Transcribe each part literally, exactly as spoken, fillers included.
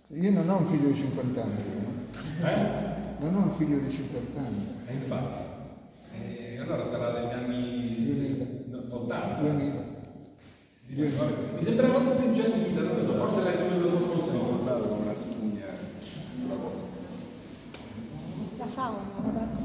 Io non ho un figlio di cinquanta anni, no? Eh? Non ho un figlio di cinquanta anni. E infatti. E allora sarà degli anni ottanta. duemila. Mi sembrava tutto ingiallita, non so, forse l'hai venuto troppo Sono guardato con una spugna. La sauna, guarda.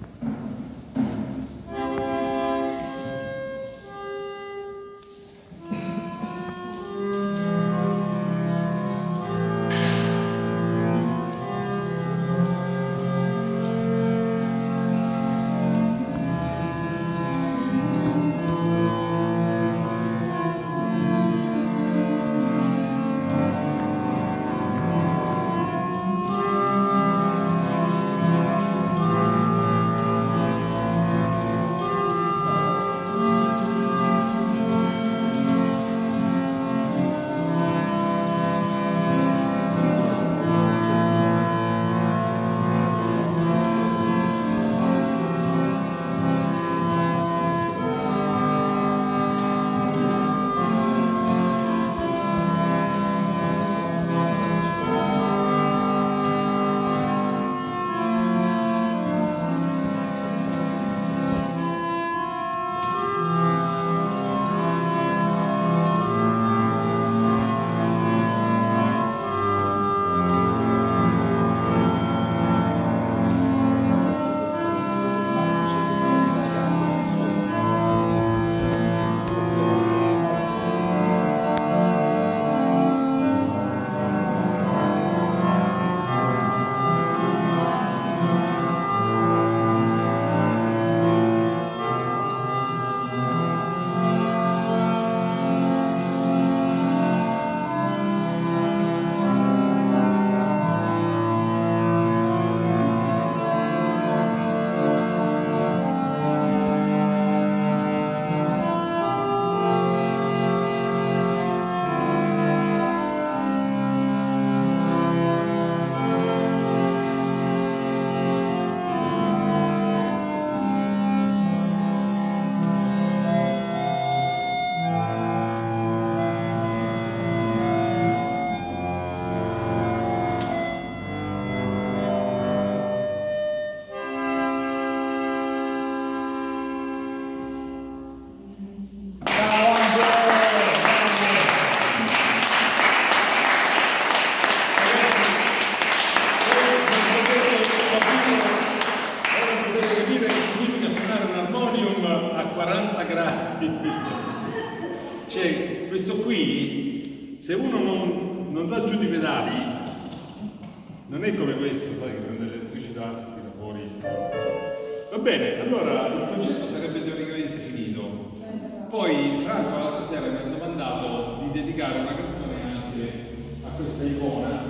Cioè, questo qui, se uno non, non dà giù di pedali, non è come questo, sai, che prende l'elettricità e tira fuori. Va bene, allora il concetto sarebbe teoricamente finito. Poi Franco l'altra sera mi ha domandato di dedicare una canzone anche a questa icona.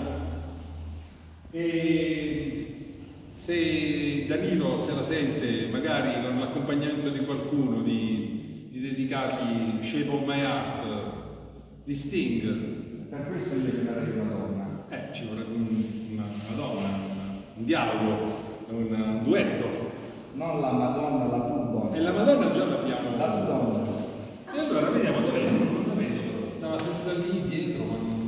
E se Danilo se la sente, magari con l'accompagnamento di qualcuno, di, di dedicargli Shape of My Heart di Sting. Per questo io chiamerei una donna. Eh, ci vorrebbe un, una, una donna, una, un dialogo, un, un duetto. Non la Madonna, la tua donna. E la Madonna già l'abbiamo. La tua donna. E allora vediamo dov'è, non la vedo, stava sempre lì dietro, ma non